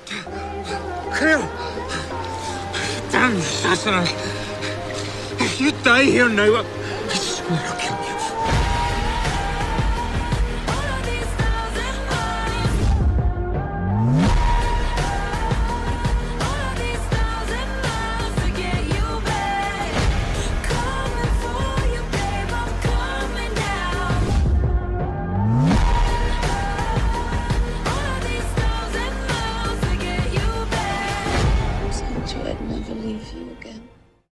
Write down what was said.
Kyle! Damn you, assassin! You die here now. I swear I'll kill you.